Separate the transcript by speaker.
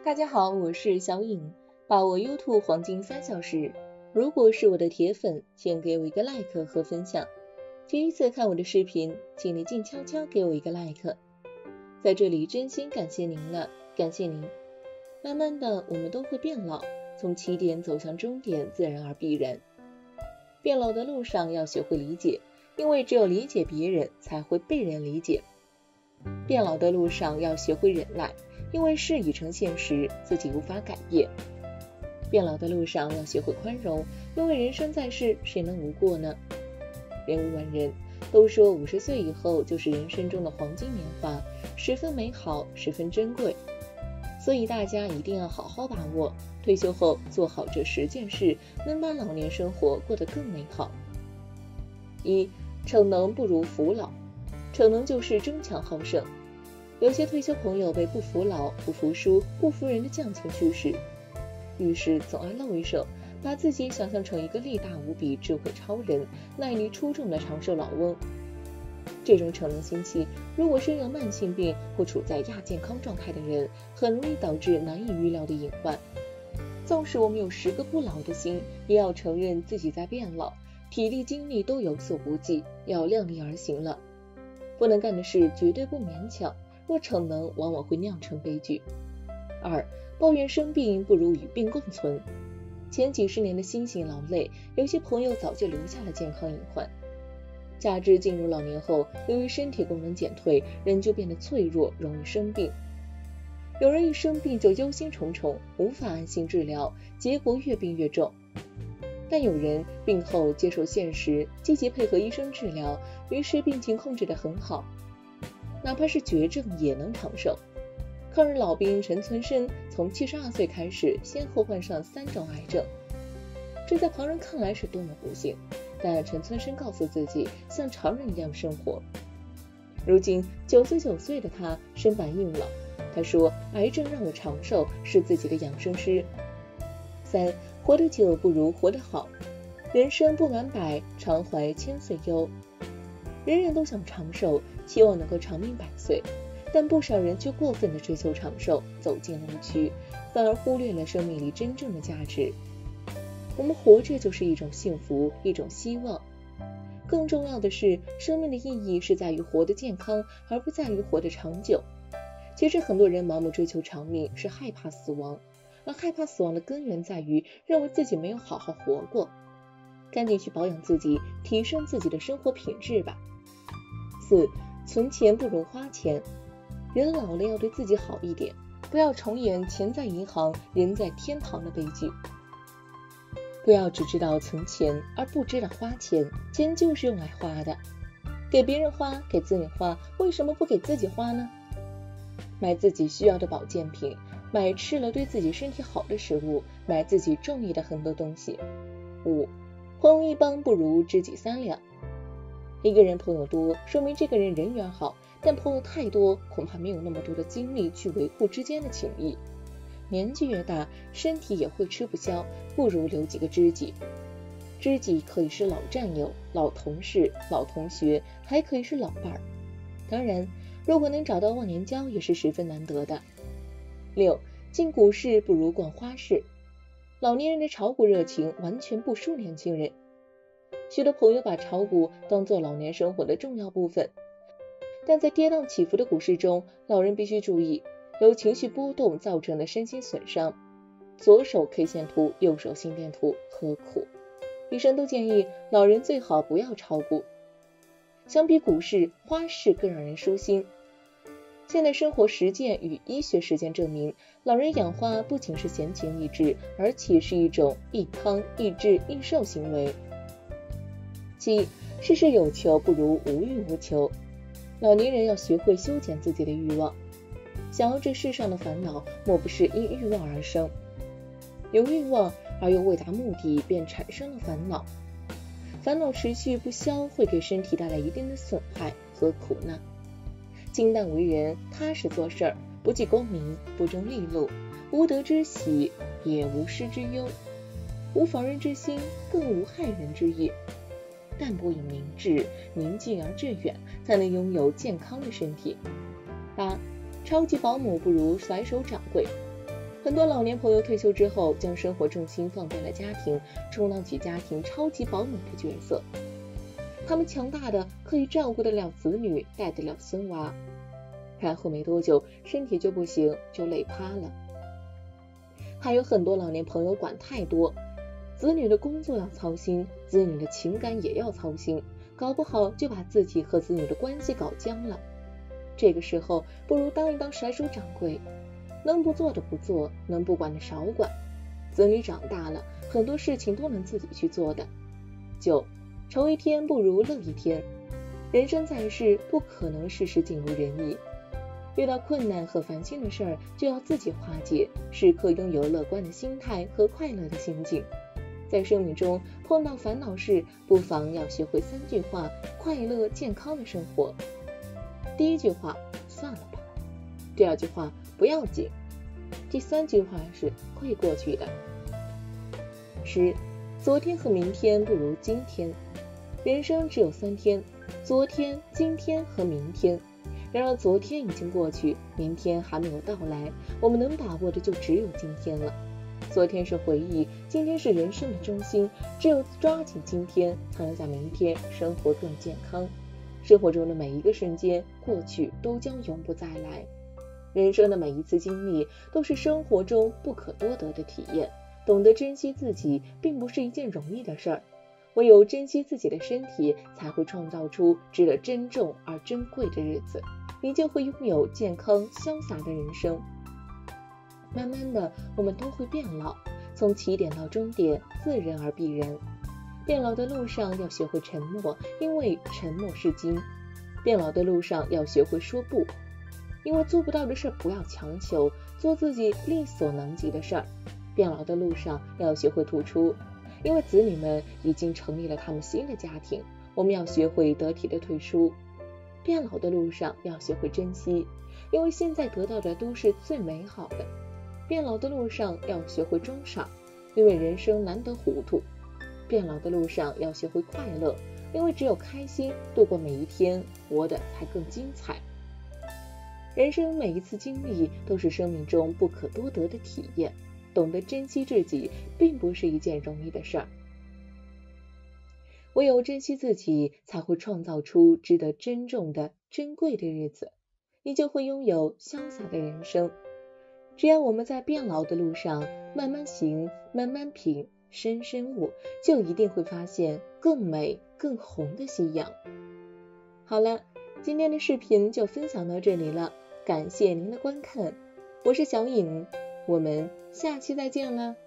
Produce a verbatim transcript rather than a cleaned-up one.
Speaker 1: 大家好，我是小颖，把握 YouTube 黄金三小时。如果是我的铁粉，请给我一个 like 和分享。第一次看我的视频，请你静悄悄给我一个 like。在这里真心感谢您了，感谢您。慢慢的，我们都会变老，从起点走向终点，自然而必然。变老的路上要学会理解，因为只有理解别人，才会被人理解。变老的路上要学会忍耐，因为事已成现实，自己无法改变。变老的路上要学会宽容，因为人生在世，谁能无过呢？人无完人，都说五十岁以后就是人生中的黄金年华，十分美好，十分珍贵。所以大家一定要好好把握，退休后做好这十件事，能把老年生活过得更美好。一，逞能不如服老。逞能就是争强好胜。有些退休朋友被不服老、不服输、不服人的犟情驱使，于是总爱露一手，把自己想象成一个力大无比、智慧超人、耐力出众的长寿老翁。这种逞能心气，如果身有慢性病或处在亚健康状态的人，很容易导致难以预料的隐患。纵使我们有十个不老的心，也要承认自己在变老，体力精力都有所不济，要量力而行了。不能干的事绝对不勉强，若逞能往往会酿成悲剧。二，抱怨生病不如与病共存。前几十年的辛辛劳累，有些朋友早就留下了健康隐患。加之进入老年后，由于身体功能减退，人就变得脆弱，容易生病。有人一生病就忧心忡忡，无法安心治疗，结果越病越重。但有人病后接受现实，积极配合医生治疗，于是病情控制得很好，哪怕是绝症也能长寿。抗日老兵陈存生从七十二岁开始，先后患上三种癌症，这在旁人看来是多么不幸，但陈存生告诉自己像常人一样生活。如今九十九岁的他身板硬朗，他说癌症让我长寿是自己的养生诗。三，活得久不如活得好。人生不满百，常怀千岁忧。人人都想长寿，希望能够长命百岁，但不少人却过分的追求长寿，走进了误区，反而忽略了生命里真正的价值。我们活着就是一种幸福，一种希望。更重要的是，生命的意义是在于活得健康，而不在于活得长久。其实很多人盲目追求长命，是害怕死亡，而害怕死亡的根源在于认为自己没有好好活过。赶紧去保养自己，提升自己的生活品质吧。四，存钱不如花钱。人老了要对自己好一点，不要重演钱在银行，人在天堂的悲剧。不要只知道存钱，而不知道花钱，钱就是用来花的。给别人花，给自己花，为什么不给自己花呢？买自己需要的保健品，买吃了对自己身体好的食物，买自己中意的很多东西。五，朋友一帮不如知己三两。一个人朋友多，说明这个人人缘好，但朋友太多，恐怕没有那么多的精力去维护之间的情谊。年纪越大，身体也会吃不消，不如留几个知己。知己可以是老战友、老同事、老同学，还可以是老伴儿。当然，如果能找到忘年交，也是十分难得的。六，进股市不如逛花市。老年人的炒股热情完全不输年轻人。许多朋友把炒股当作老年生活的重要部分，但在跌宕起伏的股市中，老人必须注意由情绪波动造成的身心损伤。左手 K 线图，右手心电图，何苦？医生都建议老人最好不要炒股。相比股市，花市更让人舒心。现代生活实践与医学实践证明，老人养花不仅是闲情逸致，而且是一种益康、益智、益寿行为。七，事事有求不如无欲无求。老年人要学会修剪自己的欲望。想要这世上的烦恼，莫不是因欲望而生。有欲望而又未达目的，便产生了烦恼。烦恼持续不消，会给身体带来一定的损害，何苦呢？清淡为人，踏实做事儿，不计功名，不争利禄，无得之喜，也无失之忧，无防人之心，更无害人之意。淡泊以明志，宁静而致远，才能拥有健康的身体。八，超级保姆不如甩手掌柜。 很多老年朋友退休之后，将生活重心放在了家庭，充当起家庭超级保姆的角色。他们强大的可以照顾得了子女，带得了孙娃，然后没多久身体就不行，就累趴了。还有很多老年朋友管太多，子女的工作要操心，子女的情感也要操心，搞不好就把自己和子女的关系搞僵了。这个时候不如当一当甩手掌柜，能不做的不做，能不管的少管。子女长大了，很多事情都能自己去做的。九，愁一天不如乐一天。人生在世，不可能事事尽如人意，遇到困难和烦心的事儿，就要自己化解，时刻拥有乐观的心态和快乐的心境。在生命中碰到烦恼时，不妨要学会三句话，快乐健康的生活。第一句话，算了吧。第二句话，不要紧。第三句话是会过去的。十，昨天和明天不如今天。人生只有三天，昨天、今天和明天。然而昨天已经过去，明天还没有到来，我们能把握的就只有今天了。昨天是回忆，今天是人生的中心，只有抓紧今天，才能在明天生活更健康。生活中的每一个瞬间，过去都将永不再来。人生的每一次经历，都是生活中不可多得的体验。懂得珍惜自己，并不是一件容易的事儿。唯有珍惜自己的身体，才会创造出值得珍重而珍贵的日子，你就会拥有健康潇洒的人生。慢慢的，我们都会变老，从起点到终点，自然而必然。变老的路上要学会沉默，因为沉默是金。变老的路上要学会说不，因为做不到的事不要强求，做自己力所能及的事儿。变老的路上要学会突出，因为子女们已经成立了他们新的家庭，我们要学会得体的退出。变老的路上要学会珍惜，因为现在得到的都是最美好的。变老的路上要学会装傻，因为人生难得糊涂。变老的路上要学会快乐，因为只有开心度过每一天，活得才更精彩。人生每一次经历都是生命中不可多得的体验，懂得珍惜自己并不是一件容易的事儿。唯有珍惜自己，才会创造出值得珍重的珍贵的日子，你就会拥有潇洒的人生。只要我们在变老的路上慢慢行，慢慢品，深深悟，就一定会发现更美更红的夕阳。好了，今天的视频就分享到这里了，感谢您的观看，我是小颖，我们下期再见啦。